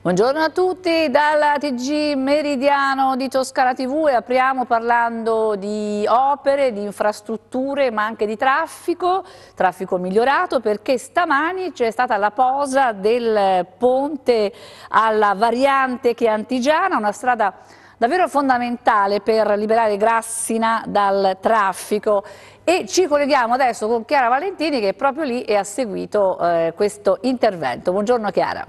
Buongiorno a tutti dalla TG Meridiano di Toscana TV e apriamo parlando di opere, di infrastrutture ma anche di traffico migliorato perché stamani c'è stata la posa del ponte alla variante Chiantigiana, una strada davvero fondamentale per liberare Grassina dal traffico. E ci colleghiamo adesso con Chiara Valentini che proprio lì e ha seguito questo intervento. Buongiorno Chiara.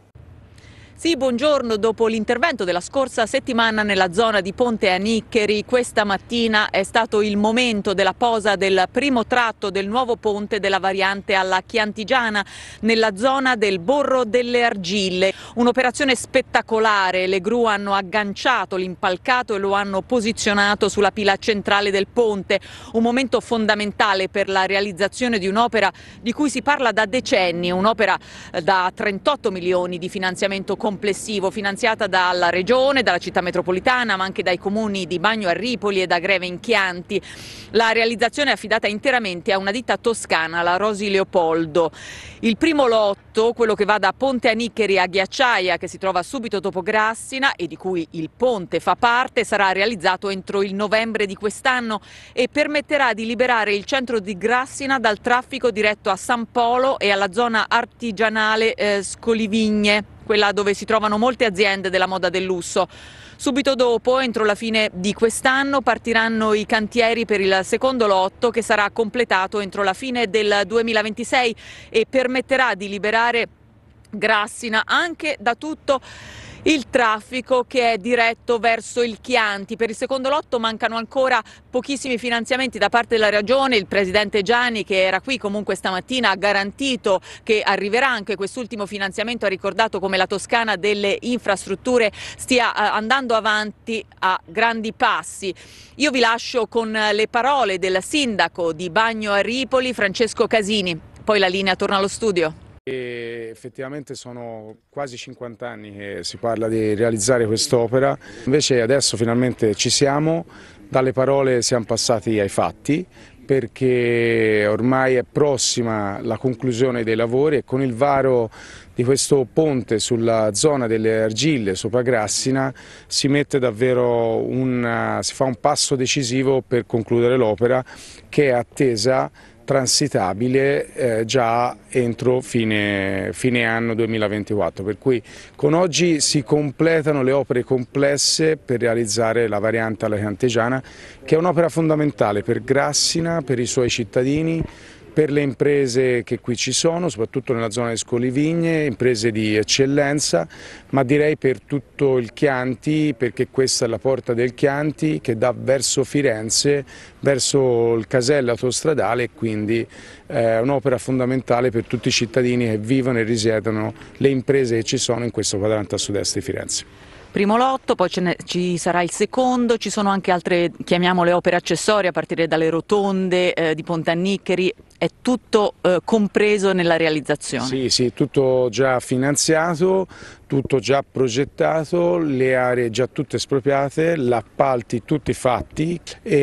Sì, buongiorno. Dopo l'intervento della scorsa settimana nella zona di Ponte a Niccheri, questa mattina è stato il momento della posa del primo tratto del nuovo ponte della variante alla Chiantigiana, nella zona del Borro delle Argille. Un'operazione spettacolare, le gru hanno agganciato l'impalcato e lo hanno posizionato sulla pila centrale del ponte. Un momento fondamentale per la realizzazione di un'opera di cui si parla da decenni, un'opera da 38 milioni di finanziamento complessivo, finanziata dalla Regione, dalla città metropolitana, ma anche dai comuni di Bagno a Ripoli e da Greve in Chianti. La realizzazione è affidata interamente a una ditta toscana, la Rosi Leopoldo. Il primo lotto, quello che va da Ponte a Niccheri a Ghiacciaia, che si trova subito dopo Grassina e di cui il ponte fa parte, sarà realizzato entro il novembre di quest'anno e permetterà di liberare il centro di Grassina dal traffico diretto a San Polo e alla zona artigianale Scolivigne, quella dove si trovano molte aziende della moda del lusso. Subito dopo, entro la fine di quest'anno, partiranno i cantieri per il secondo lotto che sarà completato entro la fine del 2026 e permetterà di liberare Grassina anche da tutto il traffico che è diretto verso il Chianti. Per il secondo lotto mancano ancora pochissimi finanziamenti da parte della Regione. Il presidente Gianni, che era qui comunque stamattina, ha garantito che arriverà anche quest'ultimo finanziamento, ha ricordato come la Toscana delle infrastrutture stia andando avanti a grandi passi. Io vi lascio con le parole del sindaco di Bagno a Ripoli, Francesco Casini. Poi la linea torna allo studio. Effettivamente sono quasi 50 anni che si parla di realizzare quest'opera, invece adesso finalmente ci siamo, dalle parole siamo passati ai fatti perché ormai è prossima la conclusione dei lavori e con il varo di questo ponte sulla zona delle Argille sopra Grassina si mette davvero si fa un passo decisivo per concludere l'opera che è attesa transitabile già entro fine anno 2024, per cui con oggi si completano le opere complesse per realizzare la variante alla Chiantigiana, che è un'opera fondamentale per Grassina, per i suoi cittadini, per le imprese che qui ci sono, soprattutto nella zona di Scolivigne, imprese di eccellenza, ma direi per tutto il Chianti, perché questa è la porta del Chianti che dà verso Firenze, verso il casello autostradale e quindi è un'opera fondamentale per tutti i cittadini che vivono e risiedono, le imprese che ci sono in questo quadrante a sud-est di Firenze. Primo lotto, poi ci sarà il secondo, ci sono anche altre, chiamiamole opere accessorie, a partire dalle rotonde di Ponte a Niccheri, è tutto compreso nella realizzazione? Sì, tutto già finanziato, tutto già progettato, le aree già tutte espropriate, gli appalti tutti fatti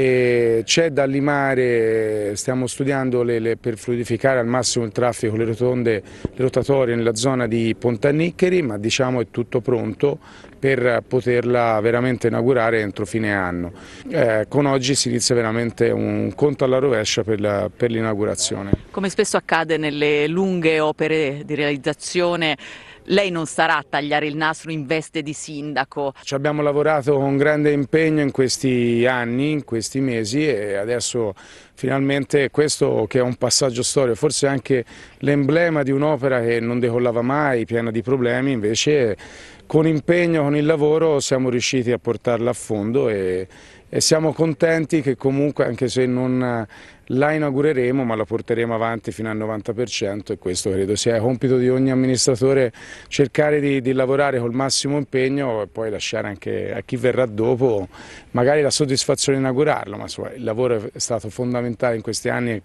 e c'è da limare, stiamo studiando per fluidificare al massimo il traffico, le rotonde, le rotatorie nella zona di Ponte a Niccheri, ma diciamo è tutto pronto per poterla veramente inaugurare entro fine anno. Con oggi si inizia veramente un conto alla rovescia per l'inaugurazione. Come spesso accade nelle lunghe opere di realizzazione, lei non sarà a tagliare il nastro in veste di sindaco. Ci abbiamo lavorato con grande impegno in questi anni, in questi mesi e adesso finalmente questo che è un passaggio storico, forse anche l'emblema di un'opera che non decollava mai, piena di problemi, invece con impegno, con il lavoro siamo riusciti a portarla a fondo e siamo contenti che comunque, anche se non la inaugureremo, ma la porteremo avanti fino al 90% e questo credo sia compito di ogni amministratore, cercare di lavorare col massimo impegno e poi lasciare anche a chi verrà dopo magari la soddisfazione di inaugurarlo, ma insomma, il lavoro è stato fondamentale in questi anni.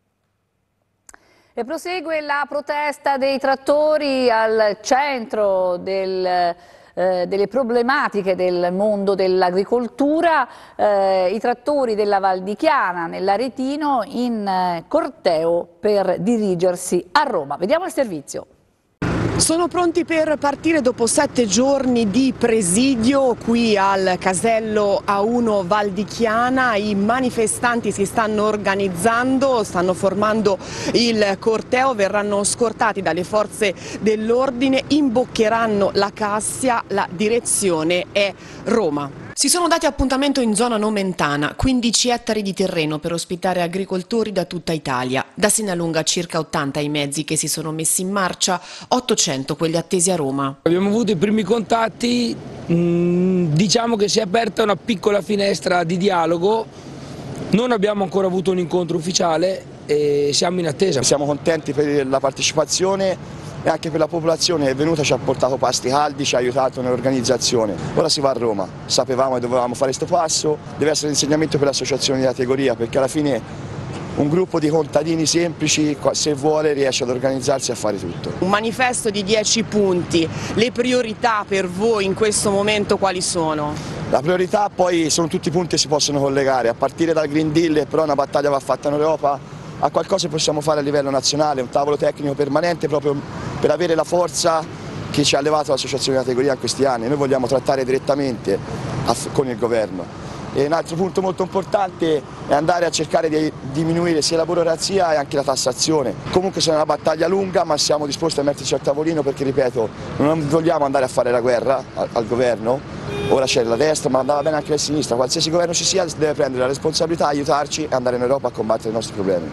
E prosegue la protesta dei trattori al centro delle problematiche del mondo dell'agricoltura, i trattori della Val di Chiana nell'Aretino in corteo per dirigersi a Roma. Vediamo il servizio. Sono pronti per partire dopo 7 giorni di presidio qui al casello A1 Val di Chiana. I manifestanti si stanno organizzando, stanno formando il corteo, verranno scortati dalle forze dell'ordine, imboccheranno la Cassia, la direzione è Roma. Si sono dati appuntamento in zona nomentana, 15 ettari di terreno per ospitare agricoltori da tutta Italia. Da Sinalunga circa 80 i mezzi che si sono messi in marcia, 800 quelli attesi a Roma. Abbiamo avuto i primi contatti, diciamo che si è aperta una piccola finestra di dialogo, non abbiamo ancora avuto un incontro ufficiale e siamo in attesa. Siamo contenti per la partecipazione e anche per la popolazione che è venuta, ci ha portato pasti caldi, ci ha aiutato nell'organizzazione. Ora si va a Roma, sapevamo che dovevamo fare questo passo, deve essere un insegnamento per le associazioni di categoria, perché alla fine un gruppo di contadini semplici, se vuole, riesce ad organizzarsi e a fare tutto. Un manifesto di 10 punti, le priorità per voi in questo momento quali sono? La priorità poi sono tutti i punti che si possono collegare, a partire dal Green Deal, però una battaglia va fatta in Europa, a qualcosa possiamo fare a livello nazionale, un tavolo tecnico permanente proprio per avere la forza che ci ha levato l'associazione di categoria in questi anni. Noi vogliamo trattare direttamente con il governo. E un altro punto molto importante è andare a cercare di diminuire sia la burocrazia e anche la tassazione. Comunque sarà una battaglia lunga, ma siamo disposti a metterci al tavolino perché, ripeto, non vogliamo andare a fare la guerra al governo. Ora c'è la destra, ma andava bene anche la sinistra. Qualsiasi governo ci sia deve prendere la responsabilità, aiutarci e andare in Europa a combattere i nostri problemi.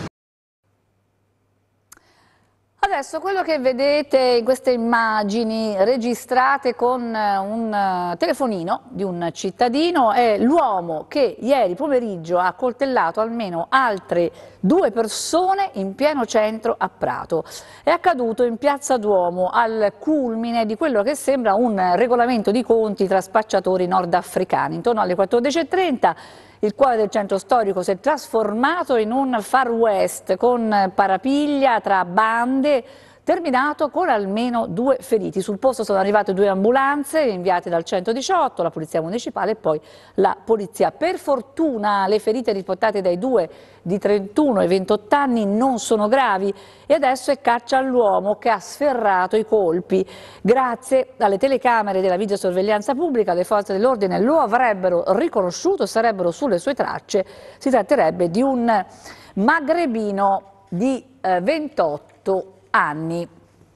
Adesso quello che vedete in queste immagini registrate con un telefonino di un cittadino è l'uomo che ieri pomeriggio ha accoltellato almeno altre 2 persone in pieno centro a Prato. È accaduto in Piazza Duomo al culmine di quello che sembra un regolamento di conti tra spacciatori nordafricani. Intorno alle 14:30 il cuore del centro storico si è trasformato in un Far West con parapiglia tra bande, terminato con almeno 2 feriti. Sul posto sono arrivate 2 ambulanze inviate dal 118, la polizia municipale e poi la polizia. Per fortuna le ferite riportate dai 2 di 31 e 28 anni non sono gravi e adesso è caccia all'uomo che ha sferrato i colpi. Grazie alle telecamere della videosorveglianza pubblica le forze dell'ordine lo avrebbero riconosciuto, sarebbero sulle sue tracce. Si tratterebbe di un magrebino di 28 anni.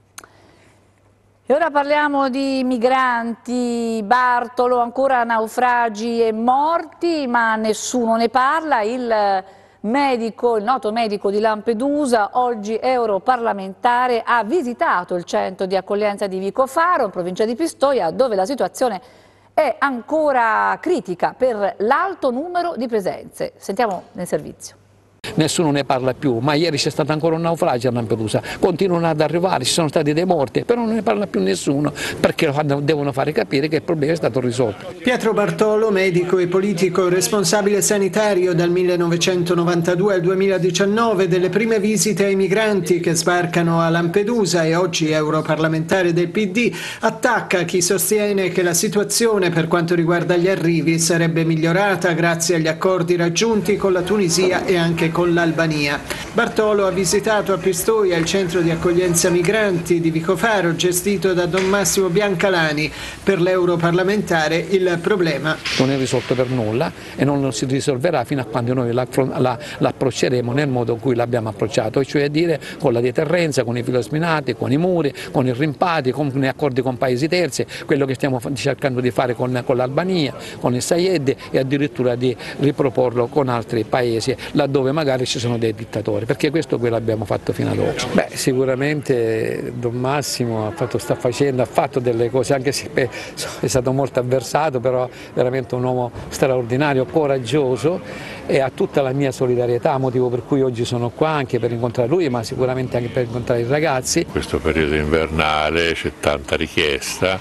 E ora parliamo di migranti. Bartolo, ancora naufragi e morti, ma nessuno ne parla. Il noto medico di Lampedusa, oggi europarlamentare, ha visitato il centro di accoglienza di Vicofaro, in provincia di Pistoia, dove la situazione è ancora critica per l'alto numero di presenze. Sentiamo nel servizio. Nessuno ne parla più, ma ieri c'è stato ancora un naufragio a Lampedusa, continuano ad arrivare, ci sono stati dei morti, però non ne parla più nessuno perché devono fare capire che il problema è stato risolto. Pietro Bartolo, medico e politico responsabile sanitario dal 1992 al 2019 delle prime visite ai migranti che sbarcano a Lampedusa e oggi europarlamentare del PD, attacca chi sostiene che la situazione per quanto riguarda gli arrivi sarebbe migliorata grazie agli accordi raggiunti con la Tunisia e anche con l'Albania. Bartolo ha visitato a Pistoia il centro di accoglienza migranti di Vicofaro gestito da Don Massimo Biancalani. Per l'europarlamentare il problema non è risolto per nulla e non si risolverà fino a quando noi l'approcceremo nel modo in cui l'abbiamo approcciato, cioè dire con la deterrenza, con i filosminati, con i muri, con i rimpatri, con gli accordi con paesi terzi, quello che stiamo cercando di fare con l'Albania, con il Saied e addirittura di riproporlo con altri paesi laddove magari ci sono dei dittatori, perché questo è quello che abbiamo fatto fino ad oggi. Sicuramente Don Massimo ha fatto delle cose, anche se è stato molto avversato, però veramente un uomo straordinario, coraggioso e ha tutta la mia solidarietà, motivo per cui oggi sono qua anche per incontrare lui, ma sicuramente anche per incontrare i ragazzi. In questo periodo invernale c'è tanta richiesta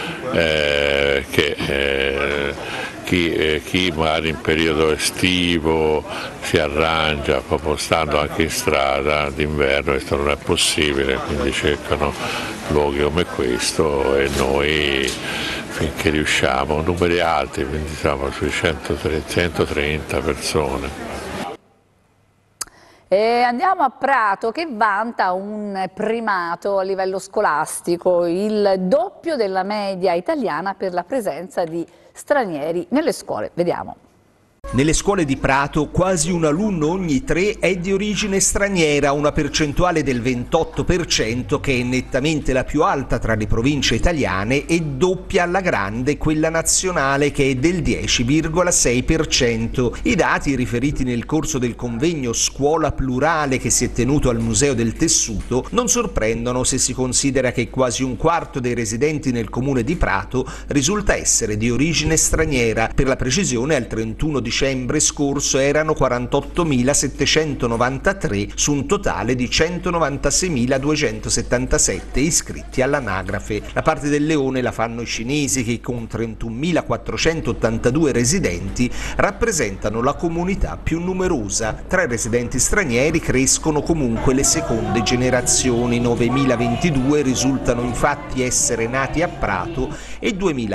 chi magari in periodo estivo si arrangia proprio stando anche in strada, d'inverno questo non è possibile, quindi cercano luoghi come questo e noi finché riusciamo, numeri alti, quindi siamo sui 130 persone. Andiamo a Prato, che vanta un primato a livello scolastico, il doppio della media italiana per la presenza di stranieri nelle scuole. Vediamo. Nelle scuole di Prato quasi un alunno ogni 3 è di origine straniera, una percentuale del 28% che è nettamente la più alta tra le province italiane e doppia alla grande quella nazionale che è del 10,6%. I dati riferiti nel corso del convegno Scuola Plurale che si è tenuto al Museo del Tessuto non sorprendono se si considera che quasi un quarto dei residenti nel comune di Prato risulta essere di origine straniera. Per la precisione, al 31 dicembre scorso erano 48.793 su un totale di 196.277 iscritti all'anagrafe. La parte del leone la fanno i cinesi che con 31.482 residenti rappresentano la comunità più numerosa. Tra i residenti stranieri crescono comunque le seconde generazioni, 9.022 risultano infatti essere nati a Prato e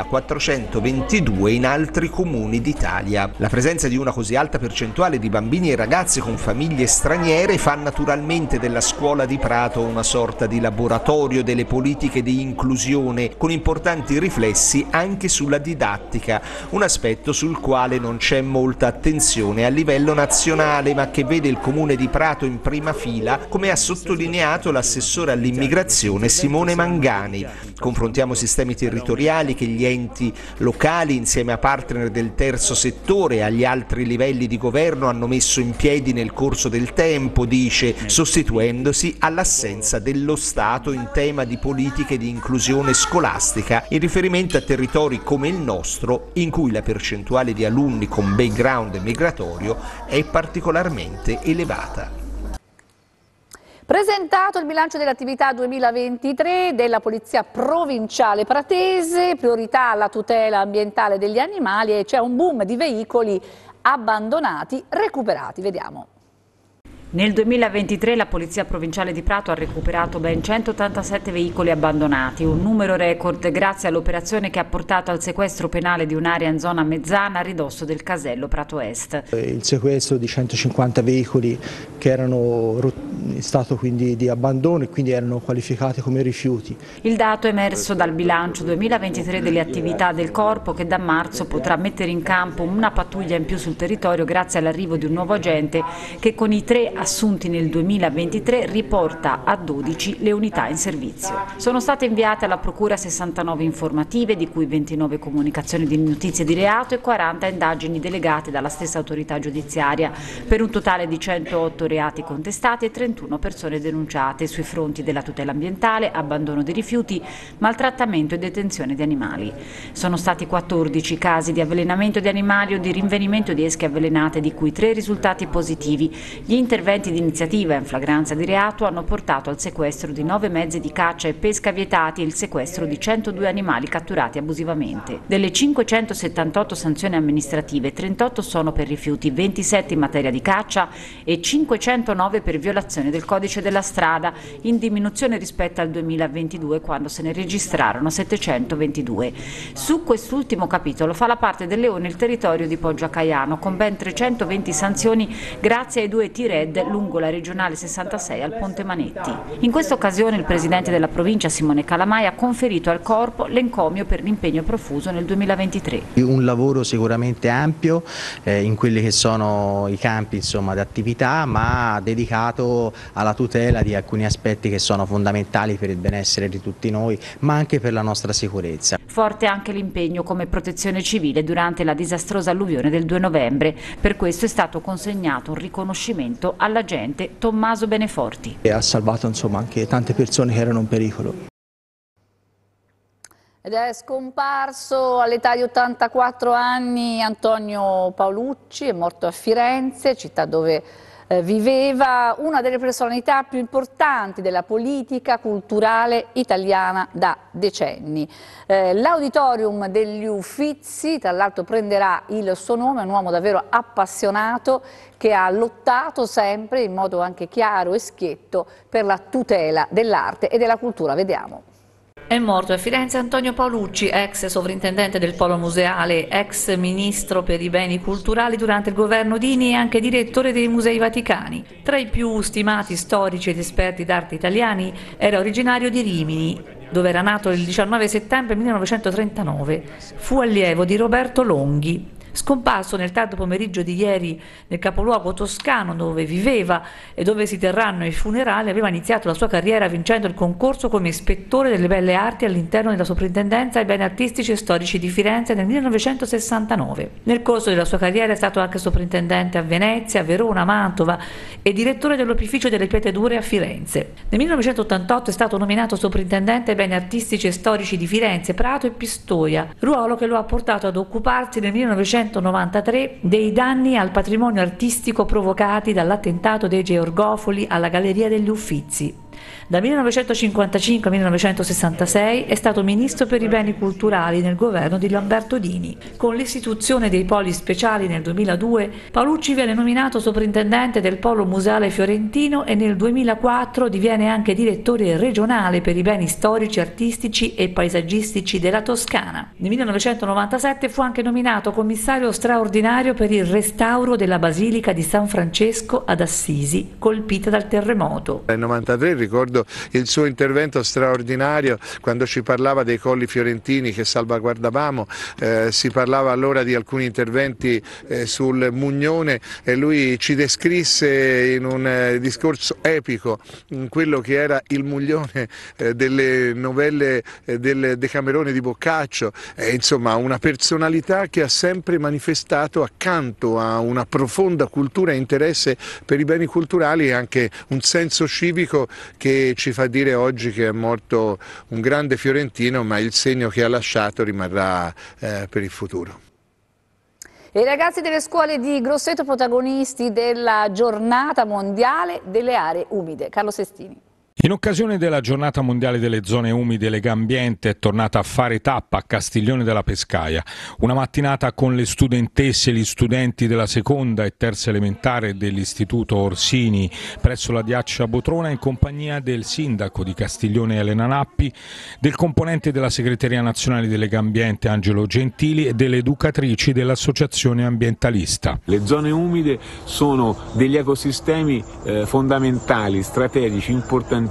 2.422 in altri comuni d'Italia. La presenza di una così alta percentuale di bambini e ragazzi con famiglie straniere fa naturalmente della scuola di Prato una sorta di laboratorio delle politiche di inclusione, con importanti riflessi anche sulla didattica, un aspetto sul quale non c'è molta attenzione a livello nazionale, ma che vede il comune di Prato in prima fila, come ha sottolineato l'assessore all'immigrazione Simone Mangani. Confrontiamo sistemi territoriali che gli enti locali, insieme a partner del terzo settore, agli altri livelli di governo hanno messo in piedi nel corso del tempo, dice, sostituendosi all'assenza dello Stato in tema di politiche di inclusione scolastica in riferimento a territori come il nostro, in cui la percentuale di alunni con background migratorio è particolarmente elevata. Presentato il bilancio dell'attività 2023 della Polizia Provinciale Pratese, priorità alla tutela ambientale degli animali e c'è un boom di veicoli abbandonati, recuperati. Vediamo. Nel 2023 la Polizia Provinciale di Prato ha recuperato ben 187 veicoli abbandonati, un numero record grazie all'operazione che ha portato al sequestro penale di un'area in zona Mezzana a ridosso del casello Prato Est. Il sequestro di 150 veicoli che erano in stato quindi di abbandono e quindi erano qualificati come rifiuti. Il dato è emerso dal bilancio 2023 delle attività del Corpo, che da marzo potrà mettere in campo una pattuglia in più sul territorio grazie all'arrivo di un nuovo agente che con i 3 assunti nel 2023 riporta a 12 le unità in servizio. Sono state inviate alla Procura 69 informative, di cui 29 comunicazioni di notizie di reato e 40 indagini delegate dalla stessa autorità giudiziaria, per un totale di 108 reati contestati e 31 persone denunciate sui fronti della tutela ambientale, abbandono di rifiuti, maltrattamento e detenzione di animali. Sono stati 14 casi di avvelenamento di animali o di rinvenimento di esche avvelenate, di cui 3 risultati positivi. Gli interventi di iniziativa in flagranza di reato hanno portato al sequestro di 9 mezzi di caccia e pesca vietati e il sequestro di 102 animali catturati abusivamente. Delle 578 sanzioni amministrative, 38 sono per rifiuti, 27 in materia di caccia e 509 per violazione del codice della strada, in diminuzione rispetto al 2022, quando se ne registrarono 722. Su quest'ultimo capitolo fa la parte del Leone il territorio di Poggio a Caiano, con ben 320 sanzioni grazie ai 2 T-Red lungo la regionale 66 al Ponte Manetti. In questa occasione il presidente della provincia Simone Calamai ha conferito al Corpo l'encomio per l'impegno profuso nel 2023. Un lavoro sicuramente ampio in quelli che sono i campi di attività, ma dedicato alla tutela di alcuni aspetti che sono fondamentali per il benessere di tutti noi, ma anche per la nostra sicurezza. Forte anche l'impegno come protezione civile durante la disastrosa alluvione del 2 novembre. Per questo è stato consegnato un riconoscimento all'agente Tommaso Beneforti. E ha salvato anche tante persone che erano in pericolo. Ed è scomparso all'età di 84 anni Antonio Paolucci, è morto a Firenze, città dove viveva, una delle personalità più importanti della politica culturale italiana da decenni. L'Auditorium degli Uffizi, tra l'altro, prenderà il suo nome, un uomo davvero appassionato che ha lottato sempre in modo anche chiaro e schietto per la tutela dell'arte e della cultura. Vediamo. È morto a Firenze Antonio Paolucci, ex sovrintendente del Polo Museale, ex ministro per i beni culturali durante il governo Dini e anche direttore dei Musei Vaticani. Tra i più stimati storici ed esperti d'arte italiani era originario di Rimini, dove era nato il 19 settembre 1939. Fu allievo di Roberto Longhi. Scomparso nel tardo pomeriggio di ieri nel capoluogo toscano dove viveva e dove si terranno i funerali, aveva iniziato la sua carriera vincendo il concorso come ispettore delle belle arti all'interno della Soprintendenza ai beni artistici e storici di Firenze nel 1969. Nel corso della sua carriera è stato anche sovrintendente a Venezia, Verona, Mantova e direttore dell'Opificio delle Pietre Dure a Firenze. Nel 1988 è stato nominato sovrintendente ai beni artistici e storici di Firenze, Prato e Pistoia, ruolo che lo ha portato ad occuparsi nel 1993 dei danni al patrimonio artistico provocati dall'attentato dei Georgofoli alla Galleria degli Uffizi. Dal 1955 al 1966 è stato ministro per i beni culturali nel governo di Lamberto Dini. Con l'istituzione dei poli speciali nel 2002, Paolucci viene nominato sovrintendente del Polo Museale Fiorentino e nel 2004 diviene anche direttore regionale per i beni storici, artistici e paesaggistici della Toscana. Nel 1997 fu anche nominato commissario straordinario per il restauro della Basilica di San Francesco ad Assisi, colpita dal terremoto. Nel 1993 ricordo il suo intervento straordinario quando ci parlava dei colli fiorentini che salvaguardavamo, si parlava allora di alcuni interventi sul Mugnone e lui ci descrisse in un discorso epico quello che era il Mugnone delle novelle del Decamerone di Boccaccio, insomma una personalità che ha sempre manifestato accanto a una profonda cultura e interesse per i beni culturali e anche un senso civico che ci fa dire oggi che è morto un grande fiorentino, ma il segno che ha lasciato rimarrà per il futuro. E i ragazzi delle scuole di Grosseto protagonisti della giornata mondiale delle aree umide. Carlo Sestini. In occasione della giornata mondiale delle zone umide, Legambiente è tornata a fare tappa a Castiglione della Pescaia. Una mattinata con le studentesse e gli studenti della seconda e terza elementare dell'Istituto Orsini presso la Diaccia Botrona in compagnia del sindaco di Castiglione Elena Nappi, del componente della segreteria nazionale di Legambiente Angelo Gentili e delle educatrici dell'associazione ambientalista. Le zone umide sono degli ecosistemi fondamentali, strategici, importantissimi,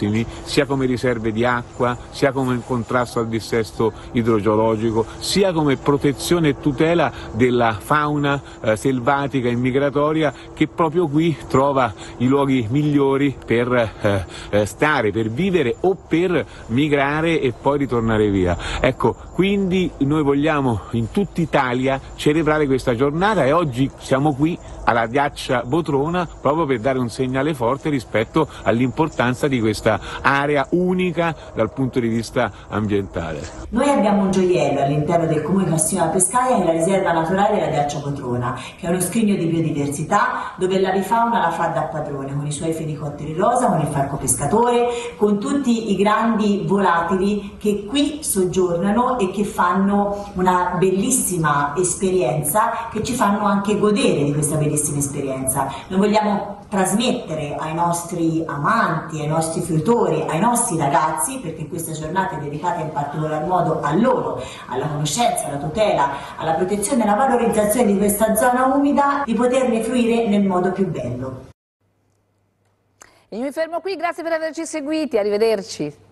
sia come riserve di acqua, sia come contrasto al dissesto idrogeologico, sia come protezione e tutela della fauna selvatica e migratoria che proprio qui trova i luoghi migliori per stare, per vivere o per migrare e poi ritornare via. Ecco, quindi noi vogliamo in tutta Italia celebrare questa giornata e oggi siamo qui alla Diaccia Botrona proprio per dare un segnale forte rispetto all'importanza di questa area unica dal punto di vista ambientale. Noi abbiamo un gioiello all'interno del comune di Castiglione della Pescaia che è la riserva naturale della Diaccia Botrona, che è uno scrigno di biodiversità dove l'avifauna la fa da padrone con i suoi fenicotteri rosa, con il falco pescatore, con tutti i grandi volatili che qui soggiornano e che fanno una bellissima esperienza, che ci fanno anche godere di questa bellissima esperienza. Noi vogliamo trasmettere ai nostri amanti, ai nostri fruitori, ai nostri ragazzi, perché questa giornata è dedicata in particolar modo a loro, alla conoscenza, alla tutela, alla protezione e alla valorizzazione di questa zona umida, di poterne fruire nel modo più bello. Io mi fermo qui, grazie per averci seguiti, arrivederci.